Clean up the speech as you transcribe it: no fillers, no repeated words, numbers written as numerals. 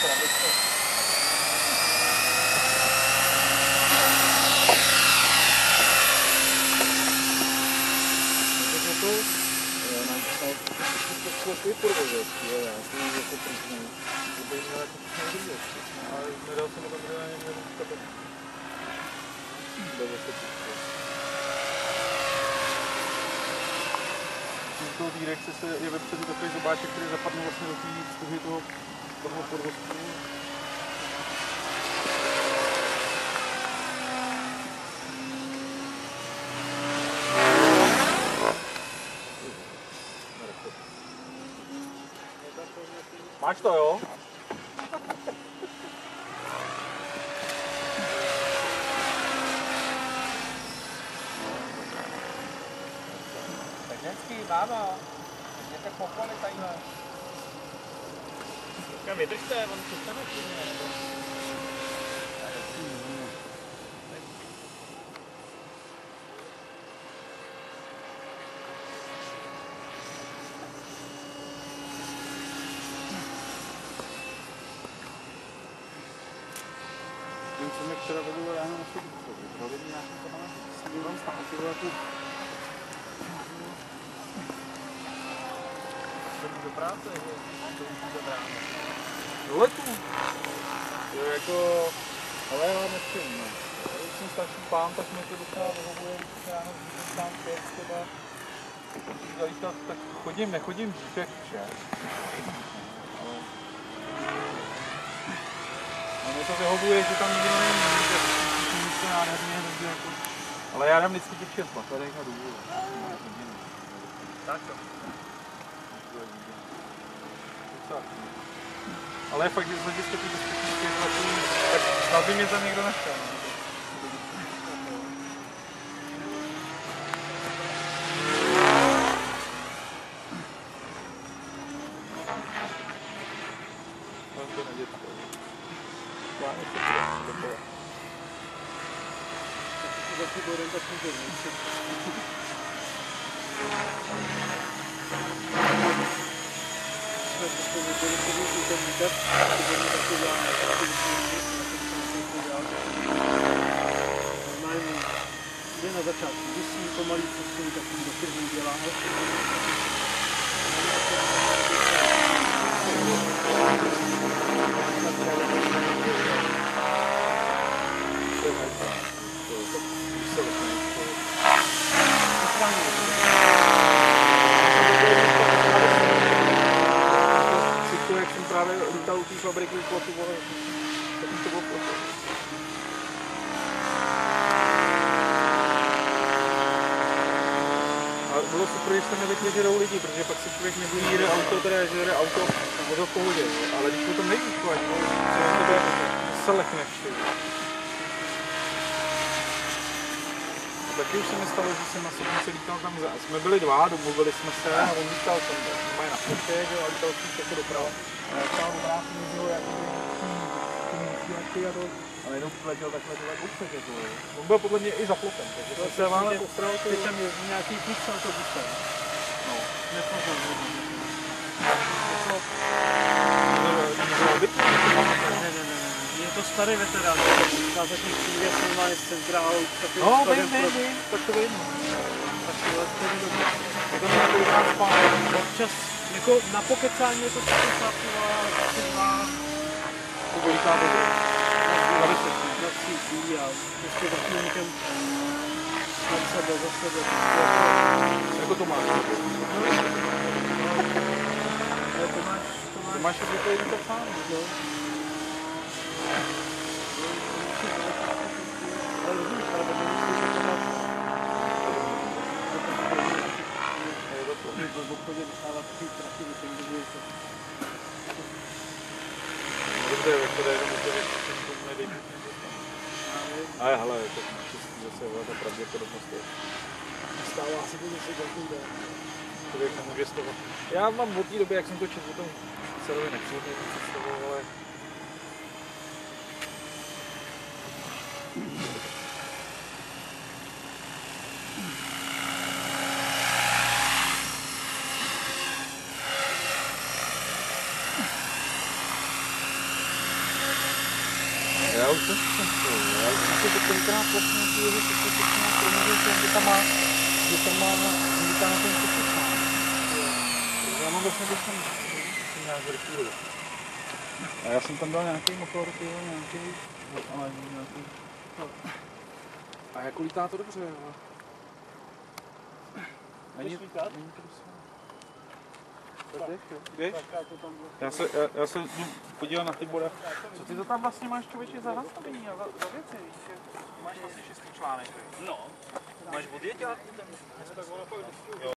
krabice. Nám psal, že to svůj podvozec, já jsem jako první, že by měl jako všechno vidět. Ale nedal jsem tam na něm jenom škapat. Bylo se příště. Z toho výrekce je vepředu takový zobáček, který zapadne vlastně do té stuhy toho podvozku. Máš to, jo? Tak hezký, máma. Jděte popony tadyhle. Kam vydržte, on přestane klidně. Ten jsem jak včera vedl ráno na sobotu, provedl nějaký to máme s dílem stánci vlaku. Chodí do práce, že to už jde ráno. Do letu. To je jako, ale já nevím, no. Když jsem starší pán, tak mě to docela vyhovuje, když ráno když tam pět třeba. Tak chodím, nechodím dřív jak vše. A mě to vyhovuje, že tam nikdo není, že to nádherně hrozně jako... Ale já dám vždycky těch 6 baterek a důvod. Tak to. Ale fakt, že z hlediska ty bezpečnosti tak snad by mě tam někdo nechtěl. Na začátku vysí, pomalý postup, takový do firmy dělá. Jak jsem právě lítal u té fabriky u plotu, tak to bylo plotu. A bylo super, když tam nevěděli, že jdou lidi, protože pak se člověk nebojí, jede auto, teda že jede auto, je to v pohodě, ale když to nejvíc chovat, že to bude se lekneš. Taky už se mi stalo, že jsem na sedmici lítal tam za. Jsme byli dva, domluvili jsme se a on lítal tam, mají na ploše, že a lítal jsem jako doprava. A já stál obrázky nebylo jako a najednou přiletěl takhle tohle obsek jako. On byl podle mě i za plotem, takže to se vále postral. Ty tam jezdí nějaký kluk s autobusem. No. Nepoznal. Je to starý veterán, na zatím přijde normálně z centrálu, takovým skladem pro... Tak to vím. Tak to je dobrý. Je to několikrát spát. Občas, jako na pokecání je to taky chápivá, taková... To koliká to je? Na cítí a prostě takovým někam nad sebe, za sebe. Jako to máš? Ale to máš jako to jen tak sám, jo? Ale vidíš, ale to nemyslíš, že to máš... V obchodě nechávat ty prachy, když to... Dobře, jak to jde jenom do toho, že to nedej. Ale hele, to zase ta pravděpodobnost je. Stává se to zase každý den. Člověk nemůže z toho. Já mám od té doby, jak jsem to četl, o tom celově nepřijde představu, ale... já už jsem já už jsem to tenkrát vlastně na ty jezy že tam má, že tam na ten přepisná. Já mám vlastně to jsem nějak vrchůl. A já jsem tam dal nějaký motor, nějaký, ale nějaký. A jako lítá to dobře, jo. Není to já se jdu podívat na ty body. Co ty to tam vlastně máš, člověče, za nastavení a za věci, víš? Máš vlastně 6 článek. No. Máš odjet dělat?